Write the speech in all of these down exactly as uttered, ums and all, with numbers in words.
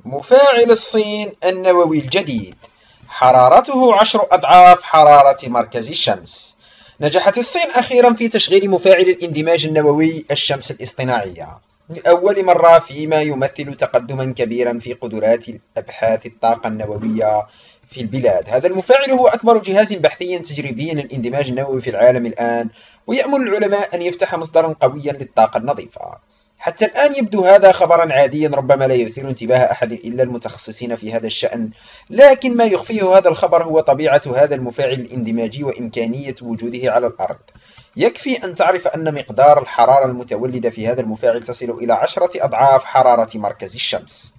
مفاعل الصين النووي الجديد، حرارته عشر أضعاف حرارة مركز الشمس. نجحت الصين أخيرا في تشغيل مفاعل الاندماج النووي الشمس الاصطناعية لأول مرة، فيما يمثل تقدما كبيرا في قدرات أبحاث الطاقة النووية في البلاد. هذا المفاعل هو أكبر جهاز بحثي تجريبي للاندماج النووي في العالم الآن، ويأمل العلماء أن يفتح مصدرا قويا للطاقة النظيفة. حتى الآن يبدو هذا خبرا عاديا ربما لا يثير انتباه أحد إلا المتخصصين في هذا الشأن، لكن ما يخفيه هذا الخبر هو طبيعة هذا المفاعل الاندماجي وإمكانية وجوده على الأرض. يكفي أن تعرف أن مقدار الحرارة المتولدة في هذا المفاعل تصل إلى عشرة أضعاف حرارة مركز الشمس.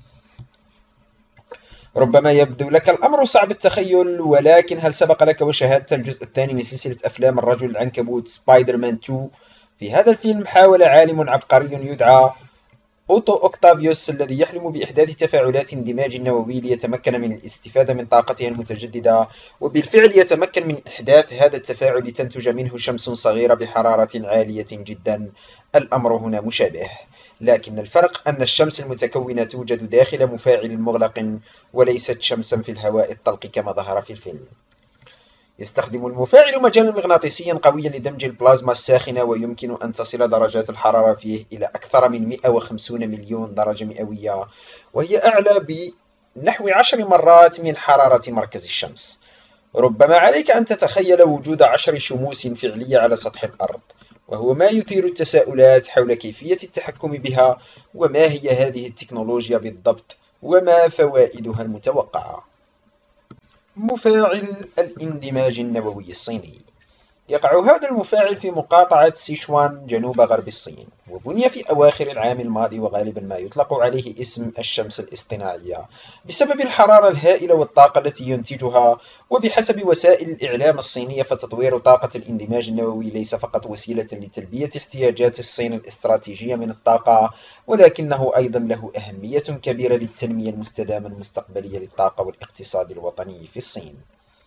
ربما يبدو لك الأمر صعب التخيل، ولكن هل سبق لك وشاهدت الجزء الثاني من سلسلة أفلام الرجل العنكبوت سبايدر مان اثنين؟ في هذا الفيلم حاول عالم عبقري يدعى أوتو أوكتافيوس الذي يحلم بإحداث تفاعلات اندماج نووي ليتمكن من الاستفادة من طاقته المتجددة، وبالفعل يتمكن من إحداث هذا التفاعل لتنتج منه شمس صغيرة بحرارة عالية جدا. الأمر هنا مشابه، لكن الفرق أن الشمس المتكونة توجد داخل مفاعل مغلق وليست شمسا في الهواء الطلق كما ظهر في الفيلم. يستخدم المفاعل مجالا مغناطيسيا قويا لدمج البلازما الساخنة، ويمكن أن تصل درجات الحرارة فيه إلى أكثر من مئة وخمسين مليون درجة مئوية، وهي أعلى بنحو عشر مرات من حرارة مركز الشمس. ربما عليك أن تتخيل وجود عشر شموس فعلية على سطح الأرض، وهو ما يثير التساؤلات حول كيفية التحكم بها، وما هي هذه التكنولوجيا بالضبط، وما فوائدها المتوقعة. مفاعل الاندماج النووي الصيني. يقع هذا المفاعل في مقاطعة سيشوان جنوب غرب الصين، وبني في أواخر العام الماضي، وغالبا ما يطلق عليه اسم الشمس الاصطناعية بسبب الحرارة الهائلة والطاقة التي ينتجها. وبحسب وسائل الإعلام الصينية، فتطوير طاقة الاندماج النووي ليس فقط وسيلة لتلبية احتياجات الصين الاستراتيجية من الطاقة، ولكنه أيضا له أهمية كبيرة للتنمية المستدامة المستقبلية للطاقة والاقتصاد الوطني في الصين.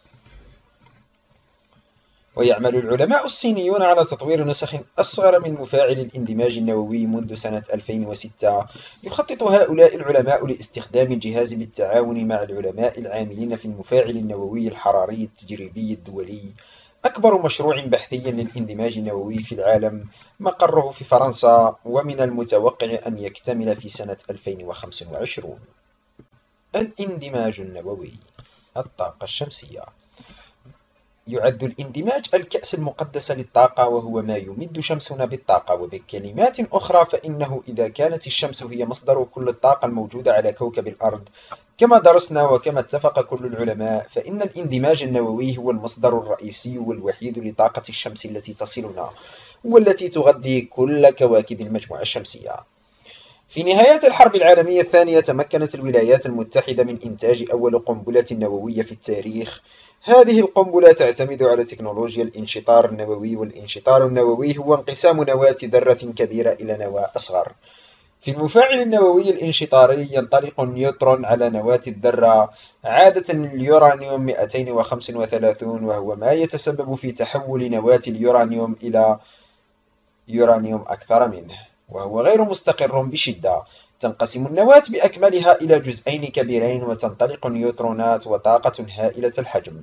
ويعمل العلماء الصينيون على تطوير نسخ أصغر من مفاعل الاندماج النووي منذ سنة ألفين وستة. يخطط هؤلاء العلماء لاستخدام الجهاز بالتعاون مع العلماء العاملين في المفاعل النووي الحراري التجريبي الدولي، أكبر مشروع بحثي للاندماج النووي في العالم، مقره في فرنسا، ومن المتوقع أن يكتمل في سنة ألفين وخمسة وعشرين. الاندماج النووي، الطاقة الشمسية. يعد الاندماج الكأس المقدس للطاقة، وهو ما يمد شمسنا بالطاقة. وبكلمات أخرى، فإنه إذا كانت الشمس هي مصدر كل الطاقة الموجودة على كوكب الأرض كما درسنا وكما اتفق كل العلماء، فإن الاندماج النووي هو المصدر الرئيسي والوحيد لطاقة الشمس التي تصلنا، والتي تغذي كل كواكب المجموعة الشمسية. في نهاية الحرب العالمية الثانية، تمكنت الولايات المتحدة من إنتاج أول قنبلة نووية في التاريخ. هذه القنبلة تعتمد على تكنولوجيا الانشطار النووي، والانشطار النووي هو انقسام نواة ذرة كبيرة إلى نواة أصغر. في المفاعل النووي الانشطاري ينطلق النيوترون على نواة الذرة، عادة اليورانيوم مئتين وخمسة وثلاثين، وهو ما يتسبب في تحول نواة اليورانيوم إلى يورانيوم أكثر منه، وهو غير مستقر بشدة. تنقسم النواة بأكملها إلى جزئين كبيرين، وتنطلق نيوترونات وطاقة هائلة الحجم.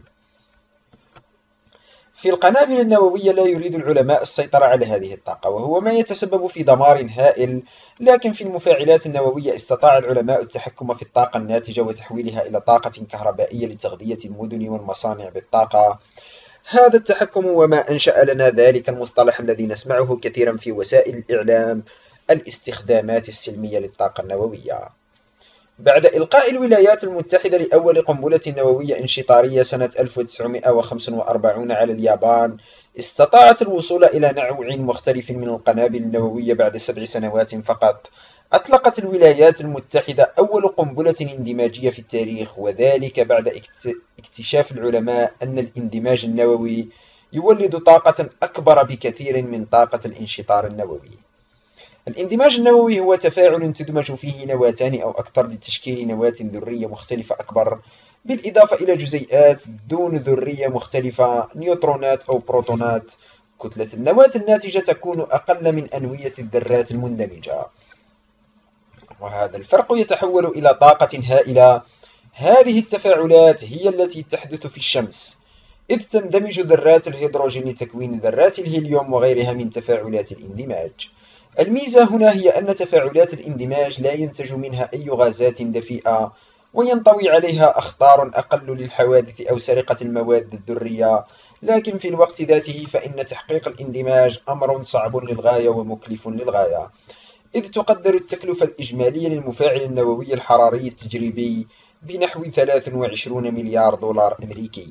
في القنابل النووية لا يريد العلماء السيطرة على هذه الطاقة، وهو ما يتسبب في دمار هائل، لكن في المفاعلات النووية استطاع العلماء التحكم في الطاقة الناتجة وتحويلها إلى طاقة كهربائية لتغذية المدن والمصانع بالطاقة. هذا التحكم هو ما أنشأ لنا ذلك المصطلح الذي نسمعه كثيرا في وسائل الإعلام، الاستخدامات السلمية للطاقة النووية. بعد إلقاء الولايات المتحدة لأول قنبلة نووية انشطارية سنة ألف وتسعمئة وخمسة وأربعين على اليابان، استطاعت الوصول إلى نوع مختلف من القنابل النووية بعد سبع سنوات فقط. أطلقت الولايات المتحدة أول قنبلة اندماجية في التاريخ، وذلك بعد اكتشاف العلماء أن الاندماج النووي يولد طاقة أكبر بكثير من طاقة الانشطار النووي. الاندماج النووي هو تفاعل تدمج فيه نواتان أو أكثر لتشكيل نواة ذرية مختلفة أكبر، بالإضافة إلى جزيئات دون ذرية مختلفة، نيوترونات أو بروتونات. كتلة النواة الناتجة تكون أقل من أنوية الذرات المندمجة. وهذا الفرق يتحول إلى طاقة هائلة. هذه التفاعلات هي التي تحدث في الشمس، إذ تندمج ذرات الهيدروجين لتكوين ذرات الهيليوم وغيرها من تفاعلات الاندماج. الميزة هنا هي أن تفاعلات الاندماج لا ينتج منها أي غازات دفيئة، وينطوي عليها أخطار أقل للحوادث أو سرقة المواد الذرية، لكن في الوقت ذاته فإن تحقيق الاندماج أمر صعب للغاية ومكلف للغاية، إذ تقدر التكلفة الإجمالية للمفاعل النووي الحراري التجريبي بنحو ثلاثة وعشرين مليار دولار أمريكي.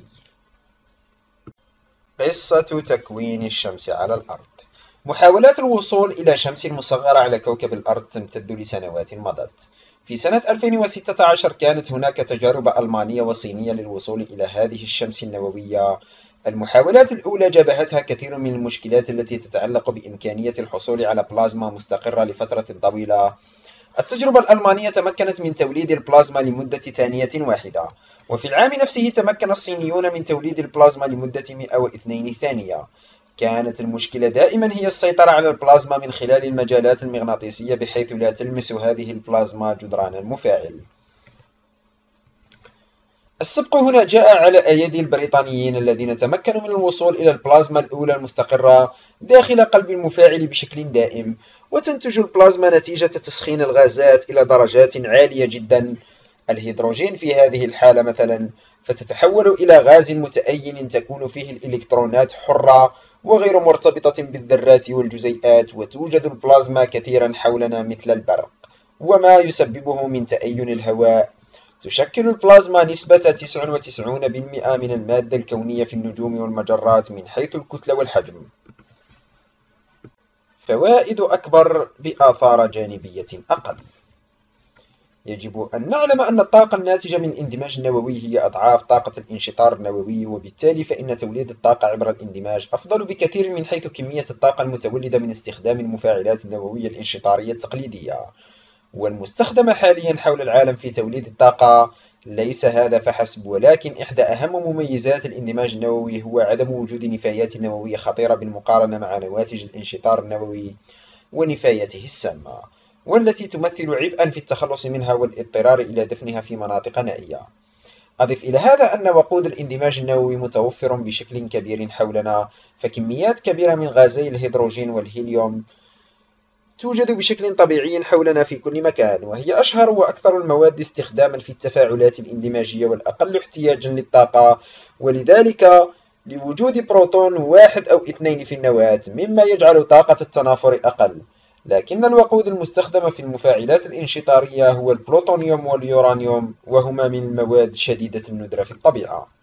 قصة تكوين الشمس على الأرض. محاولات الوصول إلى شمس مصغرة على كوكب الأرض تمتد لسنوات مضت. في سنة ألفين وستة عشر كانت هناك تجارب ألمانية وصينية للوصول إلى هذه الشمس النووية. المحاولات الأولى جابهتها كثير من المشكلات التي تتعلق بإمكانية الحصول على بلازما مستقرة لفترة طويلة. التجربة الألمانية تمكنت من توليد البلازما لمدة ثانية واحدة، وفي العام نفسه تمكن الصينيون من توليد البلازما لمدة مئة واثنين ثانية. كانت المشكلة دائما هي السيطرة على البلازما من خلال المجالات المغناطيسية، بحيث لا تلمس هذه البلازما جدران المفاعل. السبق هنا جاء على أيدي البريطانيين الذين تمكنوا من الوصول إلى البلازما الأولى المستقرة داخل قلب المفاعل بشكل دائم، وتنتج البلازما نتيجة تسخين الغازات إلى درجات عالية جدا، الهيدروجين في هذه الحالة مثلا، فتتحول إلى غاز متأين تكون فيه الإلكترونات حرة وغير مرتبطة بالذرات والجزيئات، وتوجد البلازما كثيرا حولنا مثل البرق وما يسببه من تأين الهواء. تشكل البلازما نسبة تسعة وتسعين بالمئة من المادة الكونية في النجوم والمجرات من حيث الكتلة والحجم. فوائد أكبر بآثار جانبية أقل. يجب أن نعلم أن الطاقة الناتجة من الاندماج النووي هي أضعاف طاقة الانشطار النووي، وبالتالي فإن توليد الطاقة عبر الاندماج أفضل بكثير من حيث كمية الطاقة المتولدة من استخدام المفاعلات النووية الانشطارية التقليدية والمستخدمة حاليا حول العالم في توليد الطاقة. ليس هذا فحسب، ولكن إحدى أهم مميزات الاندماج النووي هو عدم وجود نفايات نووية خطيرة بالمقارنة مع نواتج الانشطار النووي ونفايته السامة، والتي تمثل عبئا في التخلص منها والاضطرار إلى دفنها في مناطق نائية. أضف إلى هذا أن وقود الاندماج النووي متوفر بشكل كبير حولنا، فكميات كبيرة من غازي الهيدروجين والهيليوم توجد بشكل طبيعي حولنا في كل مكان، وهي أشهر وأكثر المواد استخداما في التفاعلات الاندماجية والأقل احتياجا للطاقة، ولذلك لوجود بروتون واحد أو اثنين في النواة، مما يجعل طاقة التنافر أقل. لكن الوقود المستخدم في المفاعلات الانشطارية هو البلوتونيوم واليورانيوم، وهما من المواد شديدة الندرة في الطبيعة.